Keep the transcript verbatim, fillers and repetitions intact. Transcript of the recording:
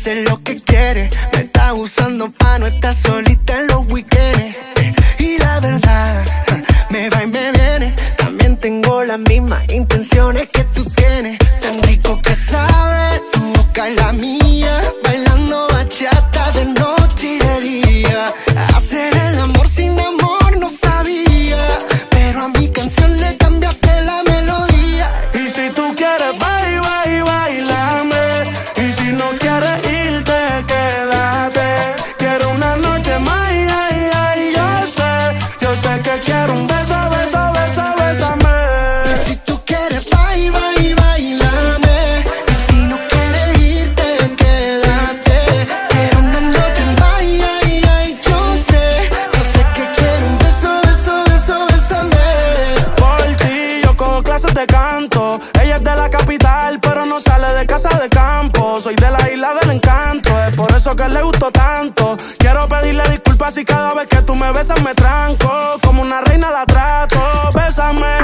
sé lo que quiere. Me está usando pa' no estar solita en los weekends. Y la verdad, me va y me viene. También tengo las mismas intenciones que tú tienes. Tan rico que sabe tu boca y la mía, bailando bachata de noche y de día. Hacer el amor sin amor no sabía, pero a mi canción le cambiaste la melodía. Y si tú quieres bailar, baila, bailame. Y si no quieres irte, quédate. Quiero una noche más, ay, ay, yo sé. Yo sé que quiero un beso, beso, beso, bésame. Y si tú quieres bailar, baila, bailame. Y si no quieres irte, quédate. Quiero una noche más, ay, ay, yo sé. Yo sé que quiero un beso, beso, beso, bésame. Por ti yo cojo clases de canto. Ella es de la capital, pero no sale de casa de campo. Soy de la isla del encanto, es por eso que le gustó tanto. Quiero pedirle disculpas si cada vez que tú me besas me tranco. Como una reina la trato, bésame.